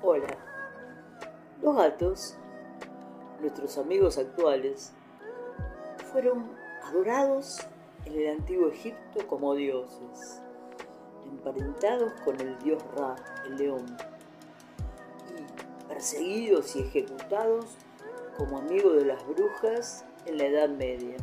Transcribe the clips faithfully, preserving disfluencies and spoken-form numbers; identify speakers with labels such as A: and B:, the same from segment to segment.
A: Hola. Los gatos, nuestros amigos actuales, fueron adorados en el antiguo Egipto como dioses, emparentados con el dios Ra, el león, y perseguidos y ejecutados como amigos de las brujas en la Edad Media.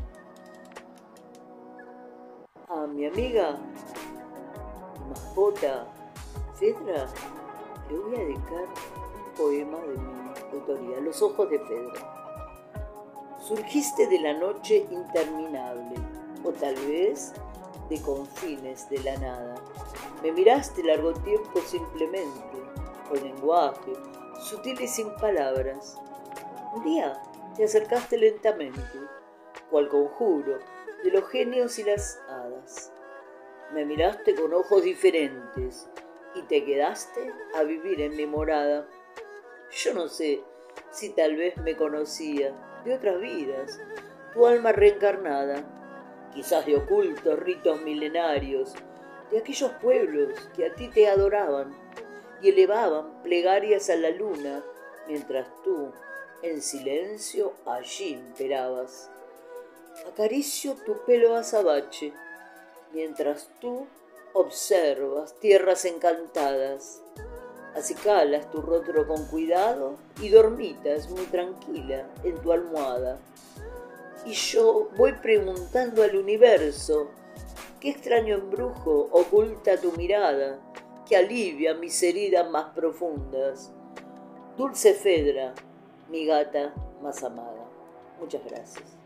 A: A mi amiga, mi mascota, Fedra, le voy a dedicar un poema de mi autoría, Los ojos de Fedra. Surgiste de la noche interminable, o tal vez de confines de la nada. Me miraste largo tiempo simplemente, con lenguaje, sutil y sin palabras. Un día te acercaste lentamente, cual conjuro de los genios y las hadas. Me miraste con ojos diferentes y te quedaste a vivir en mi morada. Yo no sé si tal vez me conocía de otras vidas, tu alma reencarnada, quizás de ocultos ritos milenarios, de aquellos pueblos que a ti te adoraban y elevaban plegarias a la luna, mientras tú, en silencio, allí imperabas. Acaricio tu pelo azabache, mientras tú observas tierras encantadas. Acicalas tu rostro con cuidado y dormitas muy tranquila en tu almohada. Y yo voy preguntando al universo, ¿qué extraño embrujo oculta tu mirada que alivia mis heridas más profundas? Dulce Fedra, mi gata más amada. Muchas gracias.